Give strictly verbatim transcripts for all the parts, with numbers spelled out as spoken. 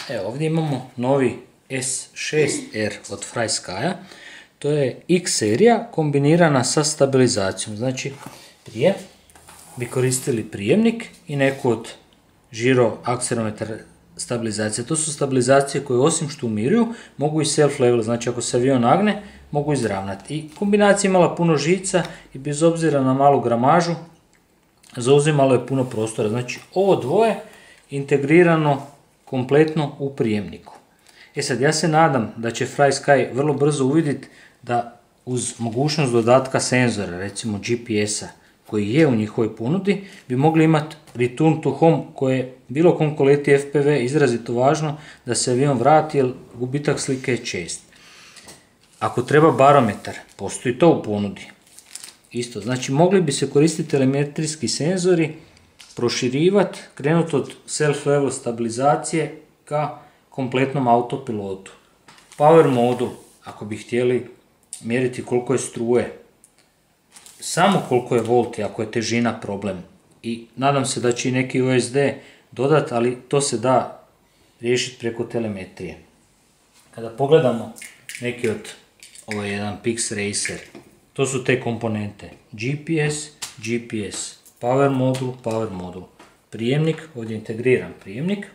Evo ovdje imamo novi S šest R od FrySky. To je X serija kombinirana sa stabilizacijom. Znači prije bi koristili prijemnik i neku od žiro akselerometar stabilizacije. To su stabilizacije koje osim što umiruju mogu i self-level, znači ako se avion nagne mogu izravnati. I kombinacija imala puno žica i bez obzira na malu gramažu zauzimalo je puno prostora. Znači ovo dvoje integrirano kompletno u prijemniku. E sad, ja se nadam da će FrySky vrlo brzo uvidjeti da uz mogućnost dodatka senzora, recimo G P S-a, koji je u njihovoj ponudi, bi mogli imati return to home, koje je bilo kom ko leti F P V izrazito važno da se avion vrati, jer gubitak slike je čest. Ako treba barometar, postoji to u ponudi. Isto, znači mogli bi se koristiti telemetrijski senzori, proširivati, krenuti od self-level stabilizacije ka kompletnom autopilotu. Power modul, ako bi htjeli mjeriti koliko je struje, samo koliko je volti ako je težina problem. I nadam se da će i neki U S D dodati, ali to se da riješiti preko telemetrije. Kada pogledamo neki od, ovo je jedan Pix Racer, to su te komponente, G P S, G P S, power modul, power modul, prijemnik, ovdje je integriran prijemnik.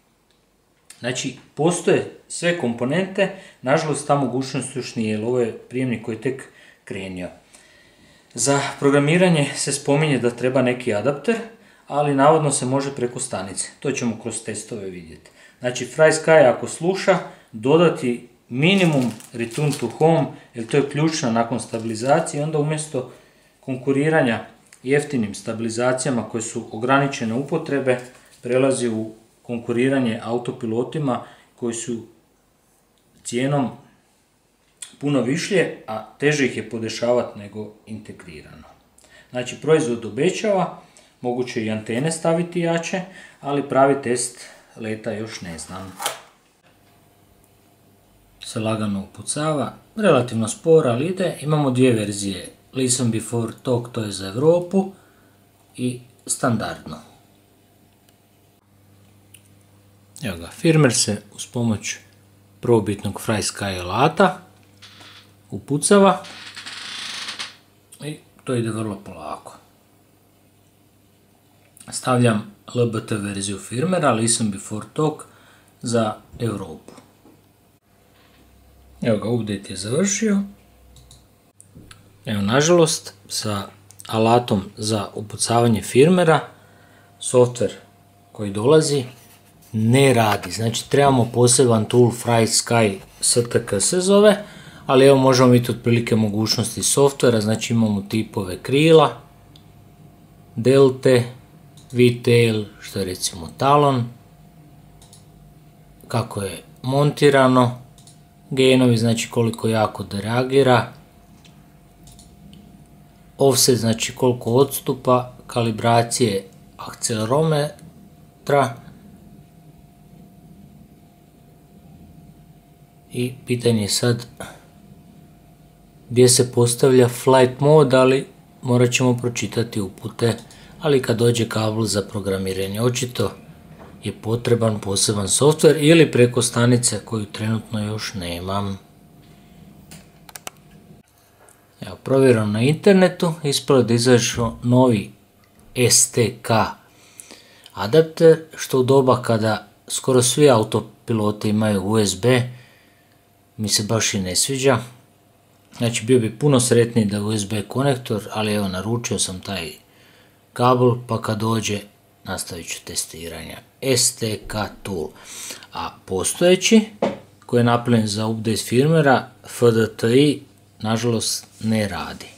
Znači, postoje sve komponente, nažalost ta mogućnost još nije, jer ovo je prijemnik koji je tek krenio. Za programiranje se spominje da treba neki adapter, ali navodno se može preko stanice. To ćemo kroz testove vidjeti. Znači, FrySky ako sluša, dodati minimum return to home, jer to je ključno nakon stabilizacije, onda umjesto konkuriranja jeftinim stabilizacijama koje su ograničene upotrebe, prelazi u konkuriranje autopilotima koji su cijenom puno višlje, a teže ih je podešavati nego integrirano. Znači, proizvod obećava, moguće i antene staviti jače, ali pravi test leta još ne znam. Se lagano upucava, relativno sporo, ali ide. Imamo dvije verzije, Listen Before Talk, to je za Europu, i standardno. Evo ga, firmware se uz pomoć prvobitnog FrySky alata upucava i to ide vrlo polako. Stavljam L B T verziju firmwarea, Listen Before Talk, za Europu. Evo ga, update je završio. Evo, nažalost, sa alatom za upucavanje firmwarea, software koji dolazi ne radi. Znači, trebamo poseban tool, FrySky S T K se zove, ali evo možemo vidjeti otprilike mogućnosti softvera. Znači, imamo tipove krila, delte, V-tail, što je recimo talon, kako je montirano, gainovi, znači koliko jako da reagira, offset, znači koliko odstupa, kalibracije akcelerometra i pitanje je sad gdje se postavlja flight mode, ali morat ćemo pročitati upute, ali kad dođe kabel za programiranje, očito je potreban poseban software ili preko stanice koju trenutno još nemam. Evo, provjeram na internetu, ispalo da izašao novi S T K adapter, što u doba kada skoro svi autopiloti imaju U S B, mi se baš i ne sviđa. Znači, bio bi puno sretniji da je U S B konektor, ali evo, naručio sam taj kabel, pa kad dođe nastavit ću testiranje. S T K tool. A postojeći, koji je napravljen za update firmwarea, F D T I, nažalost ne radi.